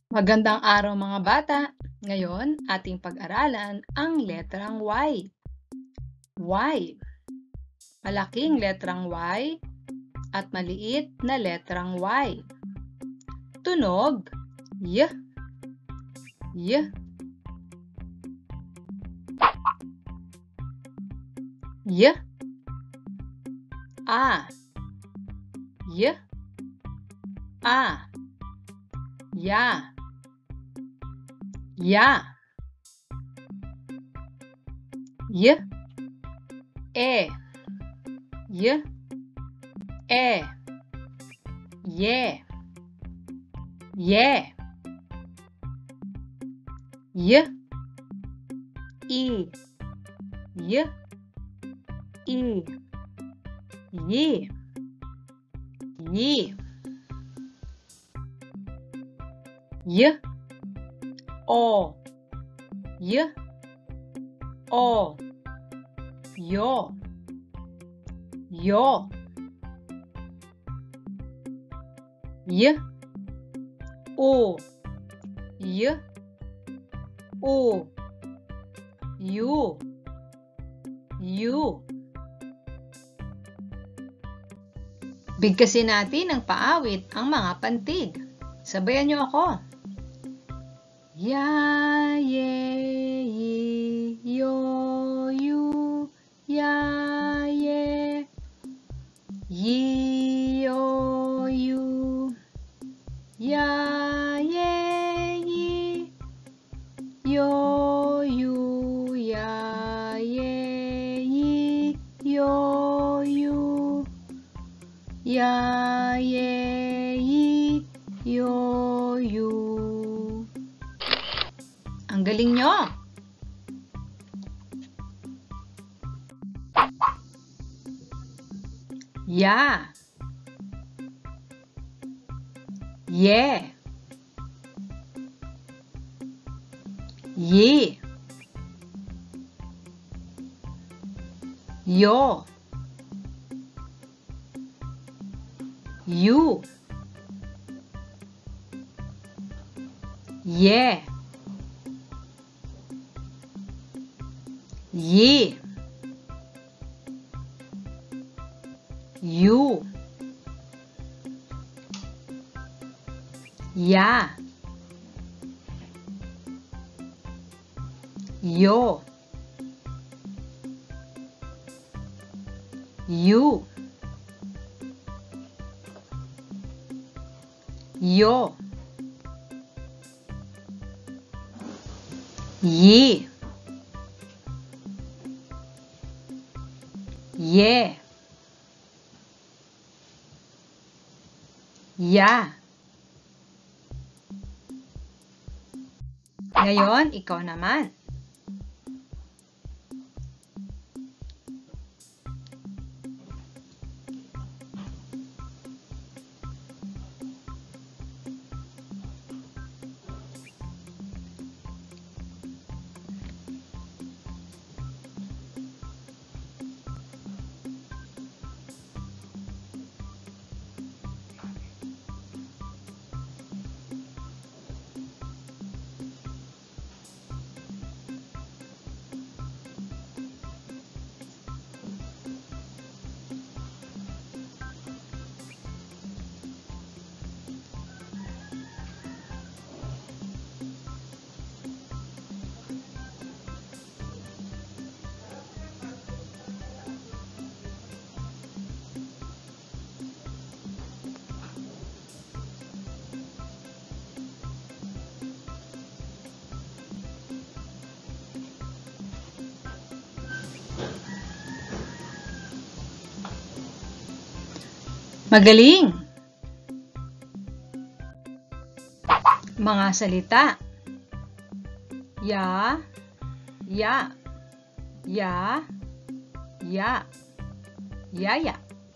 Magandang araw mga bata! Ngayon, ating pag-aralan ang letrang Y. Y. Malaking letrang Y at maliit na letrang Y. Tunog Y. Y. Y. A. Y. A. Ya. Ya. Y. E. Y. E. Ye. Ye. Y. I. Y. I. Yi. Yi. Y. O. Y. O. Yo. Yo. Y. U. Y. U. Yu. Yu. Bigkasin natin ng paawit ang mga pantig. Sabayan niyo ako. Ya, ye, yi, yo, yu, ya, ye, yi, yo, yu, ya, ye, yi, yo, yu, ya, ye, yi, yo, yu, ya, ye, yi, yo, yu. Ang galing nyo! Ya. Ye. Yi. Yo. Yu. Ye. Yi. Yu. Ya. Yo. Yu. Yo. Yi. Ye. Ya. Ngayon, ikaw naman. Magaling! Mga salita. Ya, ya, ya, ya, yaya.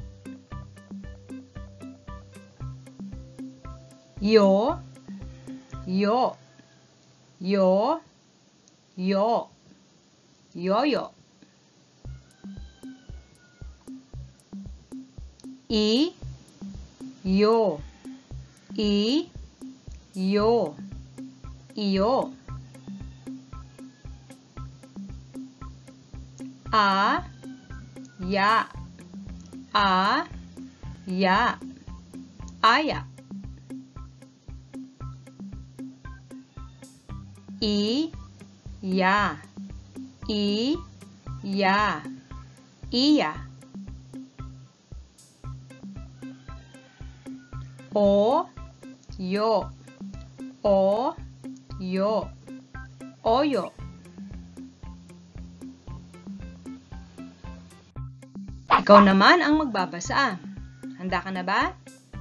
Yo, yo, yo, yo, yoyo. I, yo, I, yo, iyo. A, ya. A, ya. Aya. I, ya. I, ya. Iya. O, yo. O, yo. Oyo. Ikaw naman ang magbabasa. Handa ka na ba?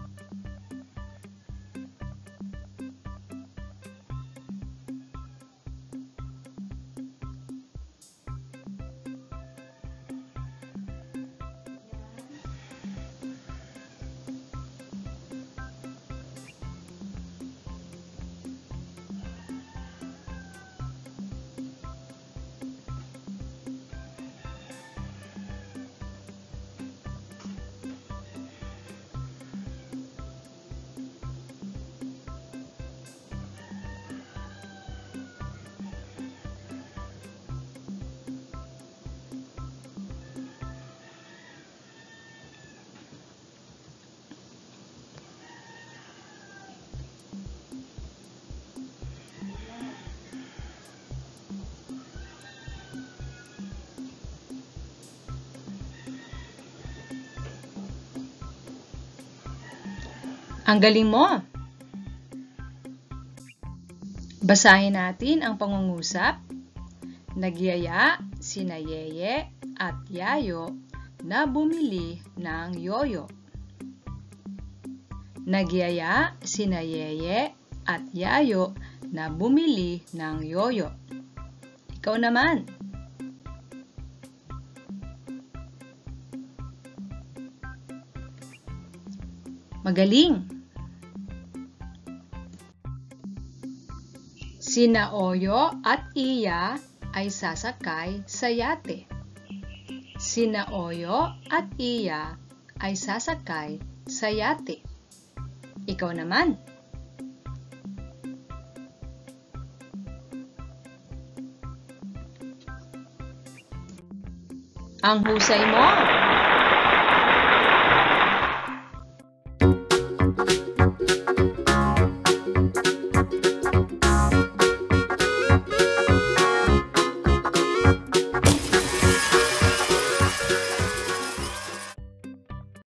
Ang galing mo! Basahin natin ang pangungusap. Nagyaya sina Yeye at Yayo na bumili ng yoyo. Nagyaya sina Yeye at Yayo na bumili ng yoyo. Ikaw naman. Magaling! Sina Oyo at Iya ay sasakay sa yate. Sina Oyo at Iya ay sasakay sa yate. Ikaw naman. Ang husay mo!